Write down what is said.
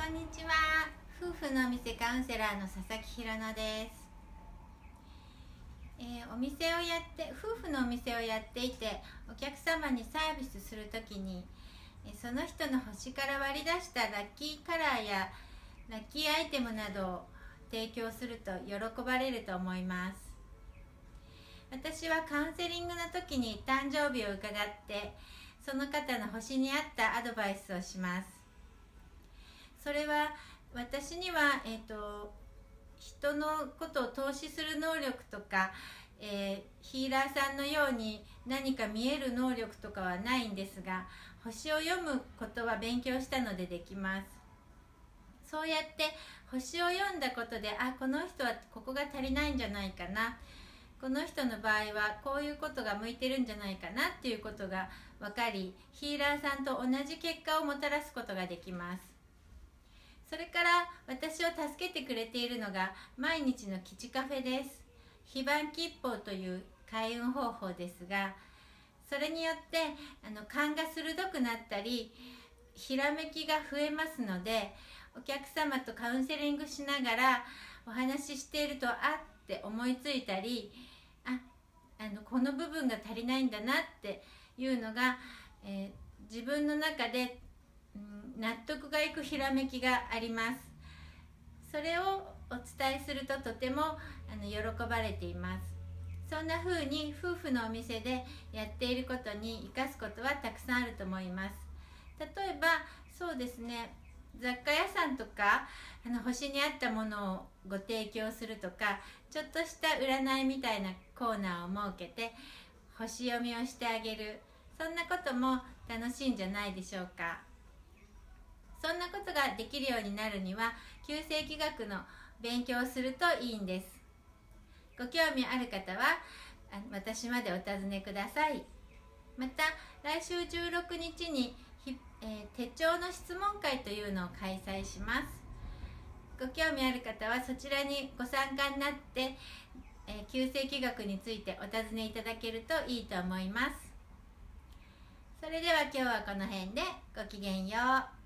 んにちは。夫婦のお店カウンセラーの佐々木ひろのです。夫婦のお店をやっていて、お客様にサービスするときに、その人の星から割り出したラッキーカラーやラッキーアイテムなどを提供すると喜ばれると思います。私はカウンセリングの時に誕生日を伺って、その方の星に合ったアドバイスをします。それは私には、人のことを投資する能力とか、ヒーラーさんのように何か見える能力とかはないんですが、星を読むことは勉強したのでできます。そうやって星を読んだことで、この人はここが足りないんじゃないかな、この人の場合はこういうことが向いてるんじゃないかなっていうことが分かり、ヒーラーさんと同じ結果をもたらすことができます。それから私を助けてくれているのが毎日の吉カフェです。非番吉報という開運方法ですが、それによって勘が鋭くなったり、ひらめきが増えますので、お客様とカウンセリングしながらお話ししていると、って思いついたり、この部分が足りないんだなっていうのが、自分の中で納得がいくひらめきがあります。それをお伝えするととても喜ばれています。そんな風に夫婦のお店でやっていることに生かすことはたくさんあると思います。例えばそうですね、雑貨屋さんとか星に合ったものをご提供するとか、ちょっとした占いみたいなコーナーを設けて星読みをしてあげる、そんなことも楽しいんじゃないでしょうか。そんなことができるようになるには、九星気学の勉強をするといいんです。ご興味ある方は私までお尋ねください。また来週16日に手帳の質問会というのを開催します。ご興味ある方はそちらにご参加になって、九星気学についてお尋ねいただけるといいと思います。それでは今日はこの辺でごきげんよう。